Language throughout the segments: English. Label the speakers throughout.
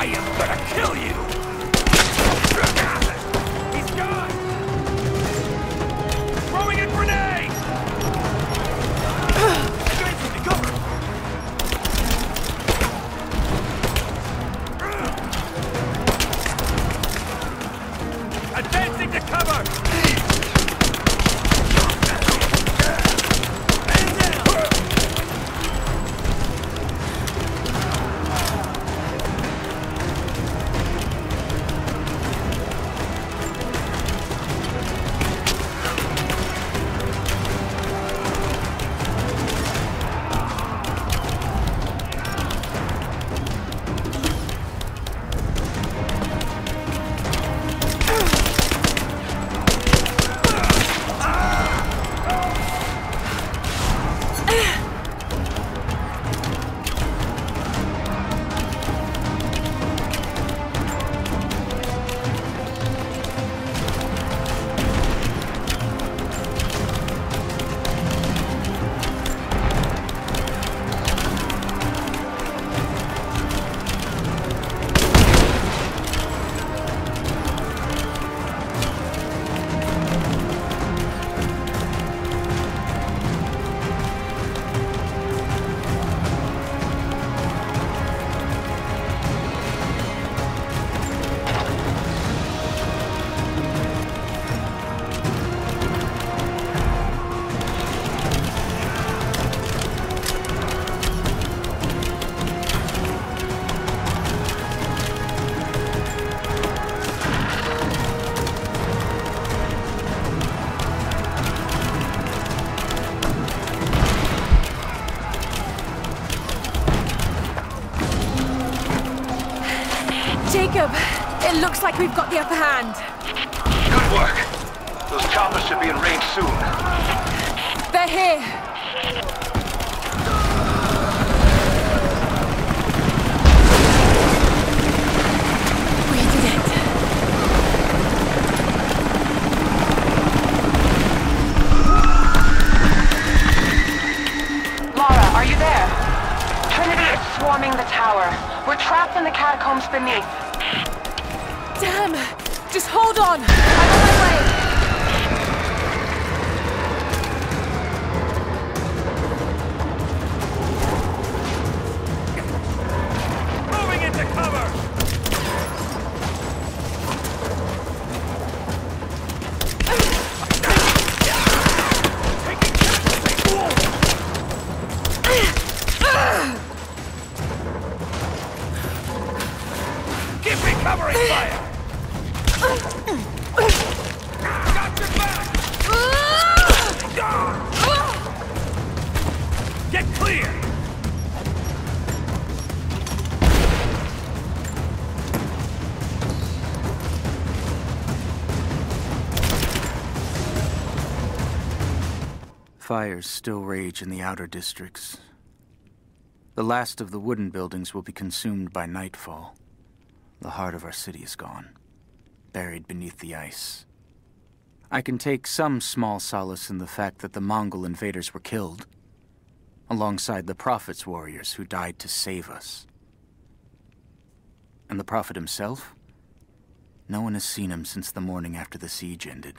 Speaker 1: I am gonna kill you! He's gone! Throwing a grenade! Advancing to cover! Advancing to cover!
Speaker 2: Jacob, it looks like we've got the upper hand.
Speaker 3: Good work. Those choppers should be in range soon.
Speaker 2: They're here. We did it.
Speaker 4: Lara, are you there? Trinity is swarming the tower. We're trapped in the catacombs beneath.
Speaker 2: Damn! Just hold on! I'm on my way!
Speaker 1: Moving into cover! Keep recovering fire! Got your back! Get clear!
Speaker 5: Fires still rage in the outer districts. The last of the wooden buildings will be consumed by nightfall. The heart of our city is gone, buried beneath the ice. I can take some small solace in the fact that the Mongol invaders were killed, alongside the Prophet's warriors who died to save us. And the Prophet himself? No one has seen him since the morning after the siege ended.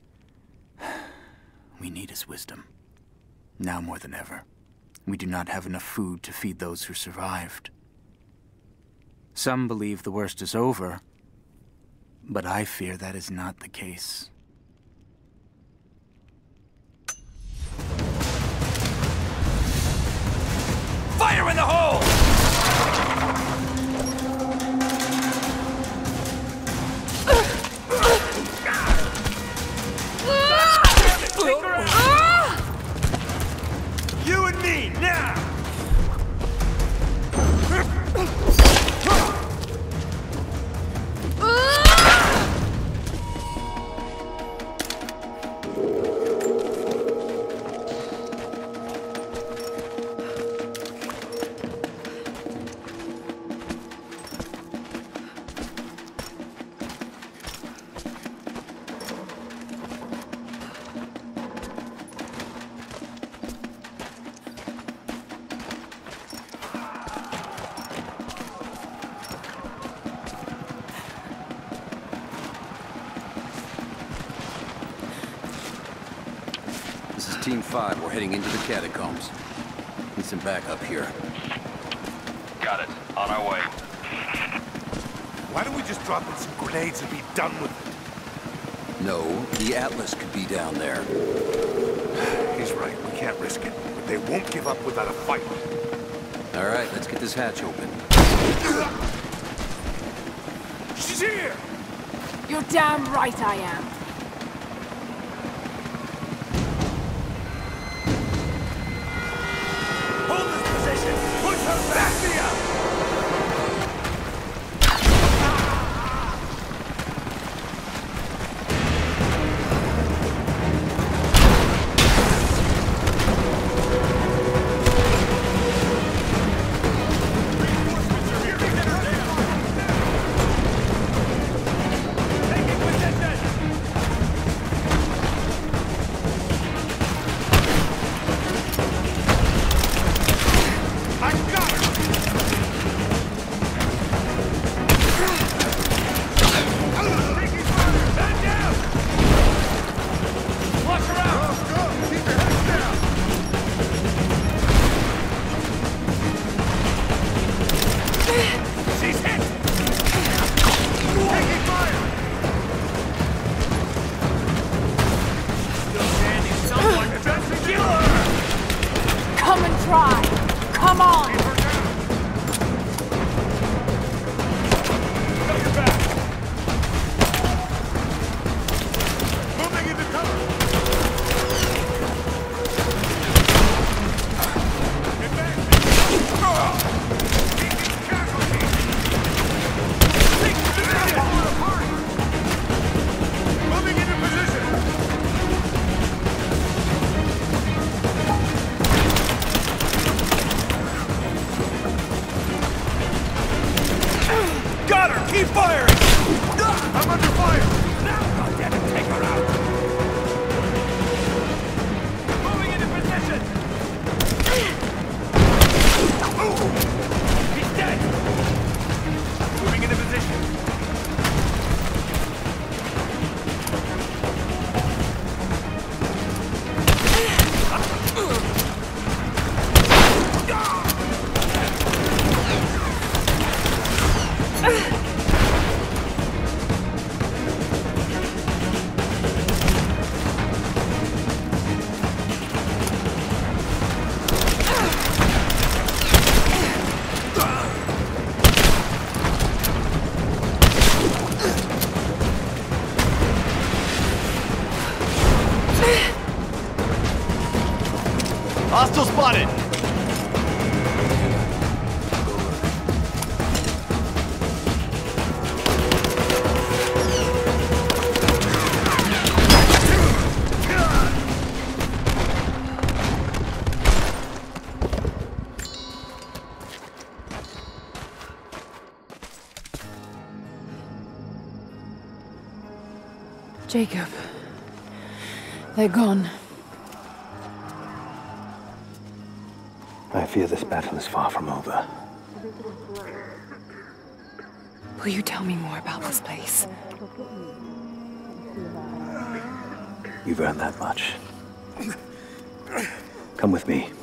Speaker 5: We need his wisdom. Now more than ever. We do not have enough food to feed those who survived. Some believe the worst is over, but I fear that is not the case.
Speaker 1: Fire in the hole! You and me, now!
Speaker 6: 15-5, we're heading into the catacombs. Need some backup here.
Speaker 3: Got it. On our way.
Speaker 1: Why don't we just drop in some grenades and be done with it?
Speaker 6: No, the Atlas could be down there.
Speaker 1: He's right. We can't risk it. But they won't give up without a fight.
Speaker 6: All right, let's get this hatch open.
Speaker 1: She's here!
Speaker 2: You're damn right I am.
Speaker 1: Hold this position! Push her back me up! Keep firing! I'm under fire! Now, goddammit, take her out! Moving into position! He's dead! Moving into position!
Speaker 7: Hostile spotted!
Speaker 2: Jacob. They're gone.
Speaker 5: I fear this battle is far from over.
Speaker 2: Will you tell me more about this place?
Speaker 5: You've earned that much. Come with me.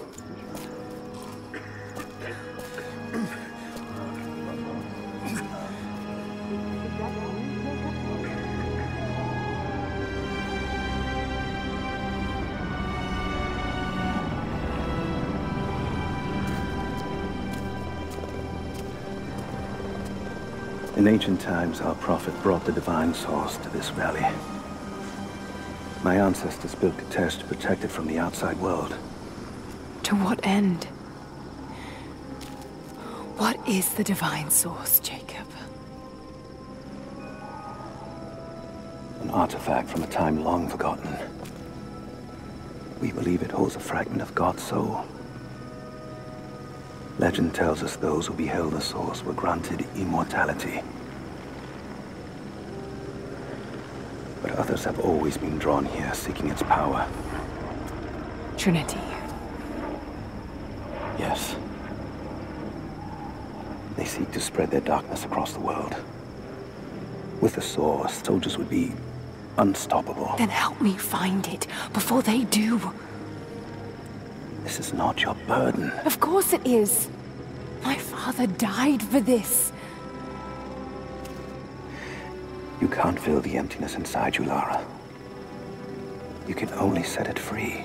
Speaker 5: In ancient times, our prophet brought the divine source to this valley. My ancestors built Kitezh to protect it from the outside world.
Speaker 2: To what end? What is the divine source, Jacob?
Speaker 5: An artifact from a time long forgotten. We believe it holds a fragment of God's soul. Legend tells us those who beheld the source were granted immortality. But others have always been drawn here, seeking its power.
Speaker 2: Trinity.
Speaker 5: Yes. They seek to spread their darkness across the world. With the source, soldiers would be unstoppable.
Speaker 2: Then help me find it before they do.
Speaker 5: This is not your burden.
Speaker 2: Of course it is. My father died for this.
Speaker 5: You can't fill the emptiness inside you, Lara. You can only set it free.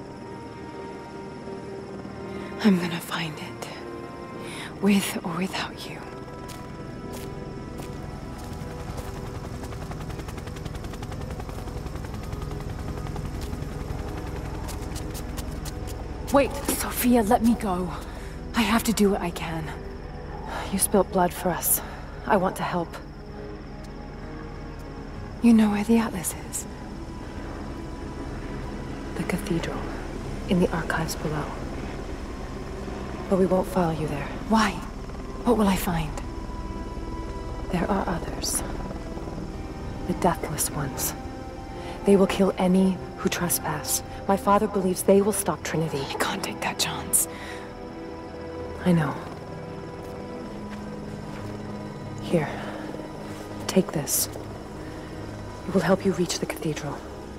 Speaker 2: I'm gonna find it. With or without you. Wait, Sophia, let me go. I have to do what I can. You spilt blood for us. I want to help. You know where the Atlas is? The cathedral. In the archives below. But we won't follow you there. Why? What will I find? There are others. The Deathless Ones. They will kill any who trespass. My father believes they will stop Trinity. I can't take that chance. I know. Here. Take this. It will help you reach the cathedral.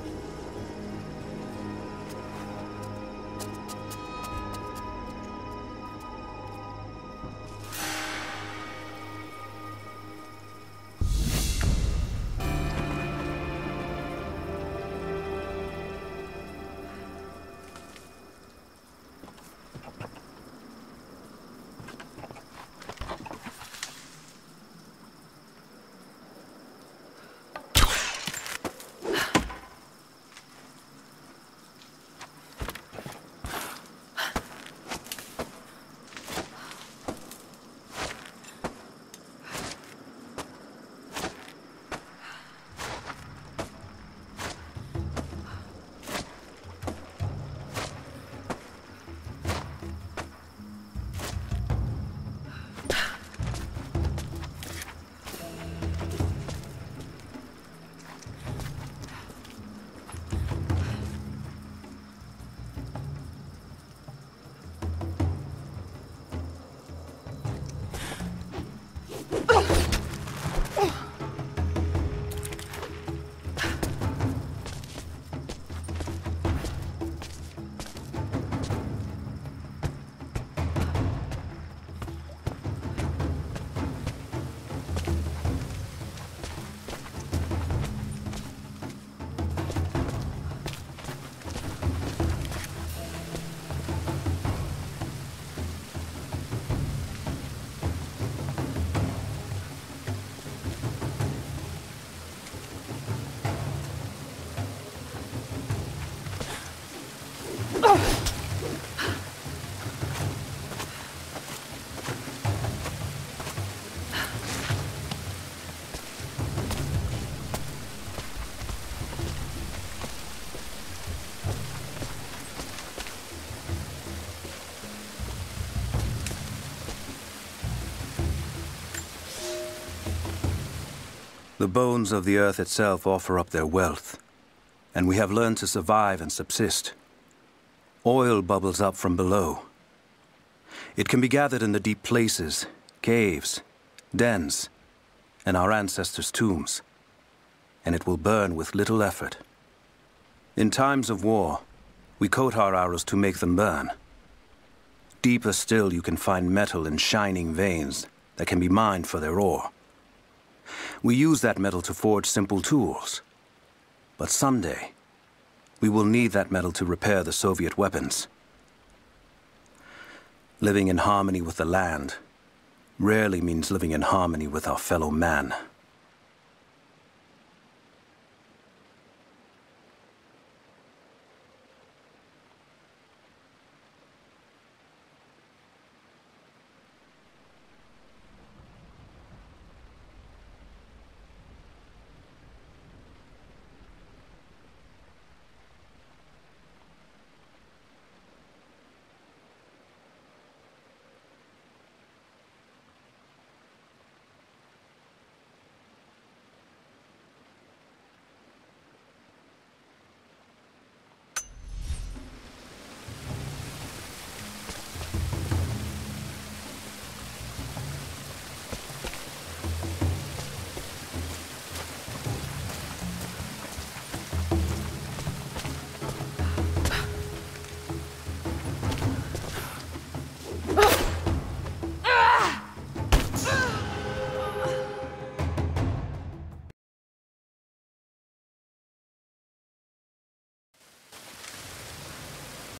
Speaker 6: The bones of the earth itself offer up their wealth, and we have learned to survive and subsist. Oil bubbles up from below. It can be gathered in the deep places, caves, dens, and our ancestors' tombs, and it will burn with little effort. In times of war, we coat our arrows to make them burn. Deeper still, you can find metal in shining veins that can be mined for their ore. We use that metal to forge simple tools. But someday, we will need that metal to repair the Soviet weapons. Living in harmony with the land rarely means living in harmony with our fellow man.